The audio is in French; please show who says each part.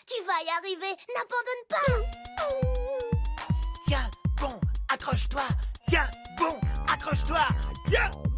Speaker 1: Tu vas y arriver, n'abandonne pas.
Speaker 2: Tiens, bon, accroche-toi. Tiens, bon, accroche-toi. Tiens,